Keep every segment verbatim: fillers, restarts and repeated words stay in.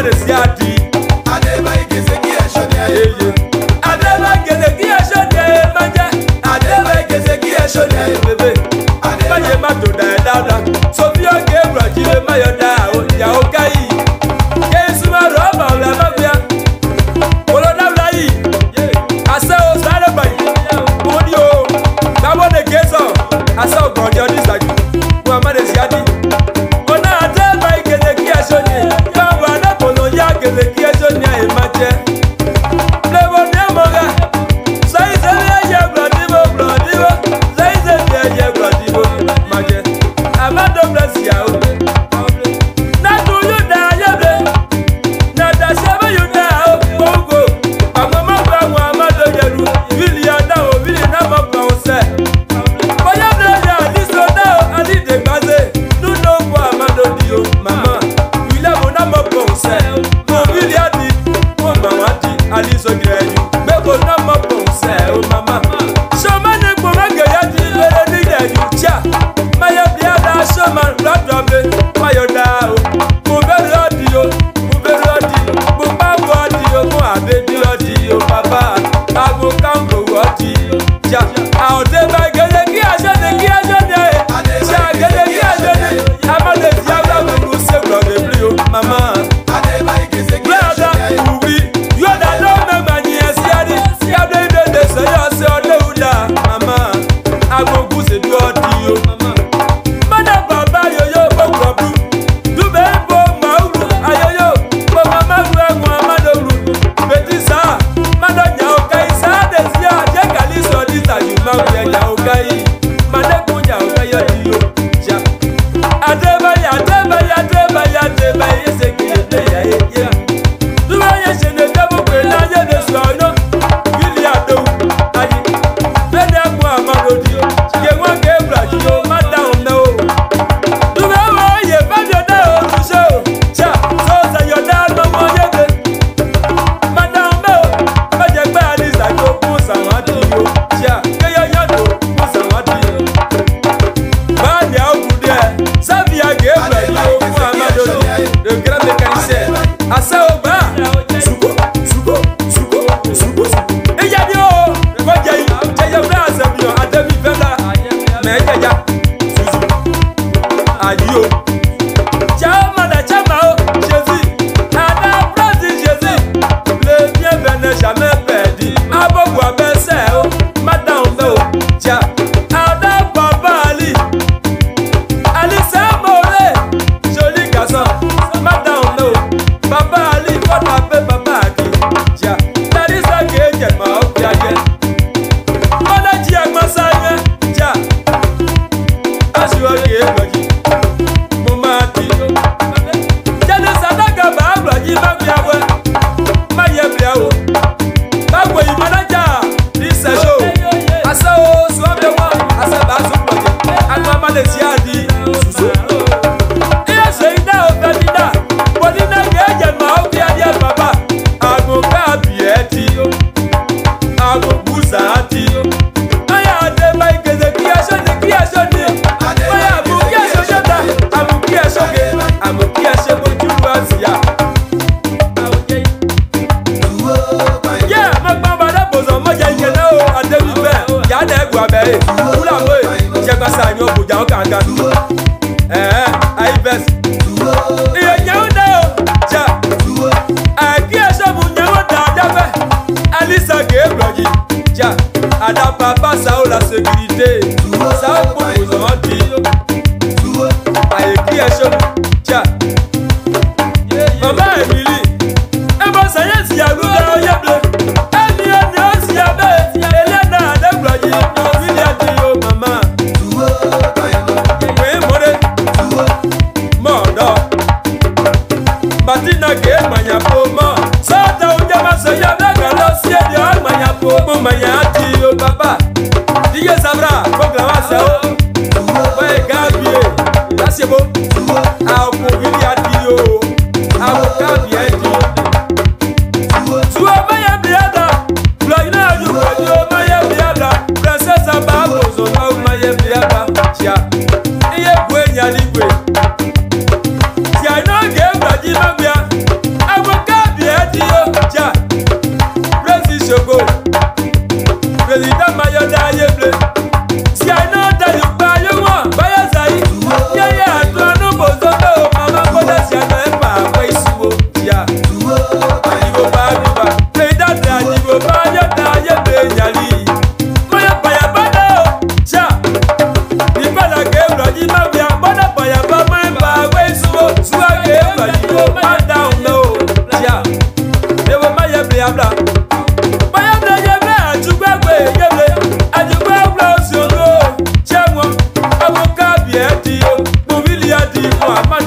Muhammad Siadi. Adeba Igezeki Eshode. Adeba Igezeki Eshode maje. Adeba Igezeki Eshode. Bebe. Maye matoda dada. Sofia Gebra jile mayoda o ya okai. Yesu ma roba la mabia. Oloda lai. Asa o sare bai. Odio. Kabo de keso. Asa o gojo ni sagi. Muhammad Siadi. Ona Adeba Igezeki Eshode. Kawa na polo ya Igezeki Eshode e maje. Lewo de moga. Sai se ya bladivo bladivo. Sai se ya bladivo maje. Amado bless ya o. Na do you da yebre. Na da sebe you da o. Ogo. Amama ba wa amado yeru. Wili ya da o wili na ma ba o se. Boya bla ya liso da o ali de gbaze. Nu no bo amado di o mama. Wili mo na ma ba o se. Mo wili ya di. Mo ma wa di ali so greju. Me bo na ma ba o se o mama. So mane ko ma ge ya di le ni de you cha. Maya bia da so man blood trouble. Mayo da o. Mo be rodi o. Mo be rodi. Mo pa rodi o. Mo abe di rodi o baba. Ago kango rodi o. Cha. A o de ba gele ki a se de ki a se de. Cha gele ki a se de. Amade diabla mo se glo de bli o mama. Adeba Igezeki Brother, Eshode. oui. You da no me mani esiadi. Ya de de de se yo se o de uda mama. Ago ku se do di o mama. Mana baba yo yo bo problem.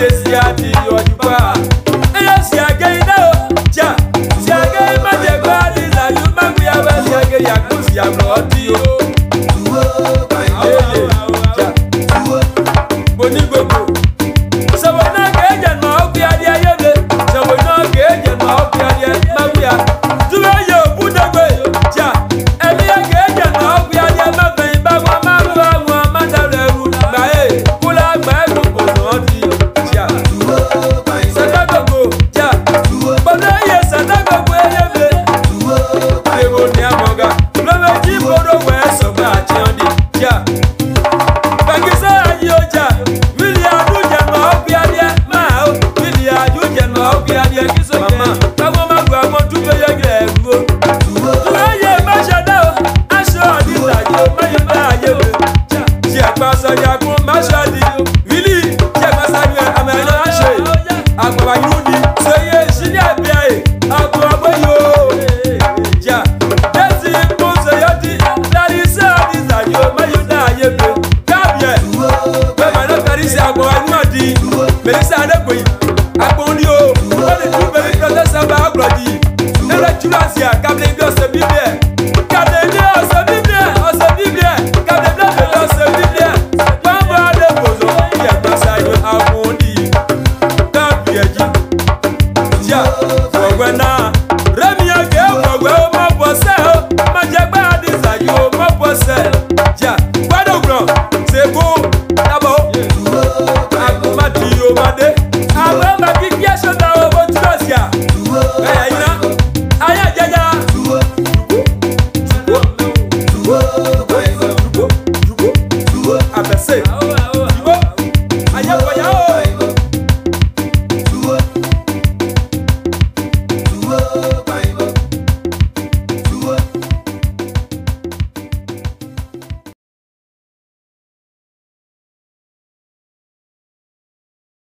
si ati ojuba. Eya si age ida o. Ja. Si age ma je gba di za yu ma gbe ya ba si age ya ko si amro ti o. Ja. Boni gogo. Sabona ke je no obi ade ayebe. Sabona ke je no obi ade ma gbe ya. Tuwe yo budagbe. Ja. Eli age je no obi ade ma gbe ba wa ma wa wa ma da le ru ba e. Kula gba e ko no ti. Ja. Sadagogo. Ja. Bodo ye sadagogo ayebe. Ewo ni amoga. Lo me ji bodo we so ba ti on di. Ja. Bagisa ayo ja. Wili adu je no obi ade ma o. Wili adu je no obi ade kiso mama. Kawo ma gba mo tu be ye gre ru o. Tuwe ye ma shada o. Aso di ta jo ma ye ba ye o. Ja. Ti agba so ya kun ma shadi. Wili ti agba sa ni amelo ase. Agba yudi so ye shini abia e. Agba bo yo. Ja. Desi mo so yodi. Dari sa di ta jo ma yo da ye be. Kabye. Be ma no kari si agba anu adi. Melisa adegboyi. Agba ni o. O le tu be mi protest ba agbodi. Ele tulasia kable bi ose bibie. Kable bi ose bibie. Ose bibie. Kable bi ose bibie. Ba ba de bozo. Ye gba sa yo agundi. Kabye ji. Ja. Ogwe na. Remi age ogwe o mo bose o. Ma je gba di sa yo mo bose. Ja. Gbado gro. Sebo. Dabo. Aguma ti o ma de.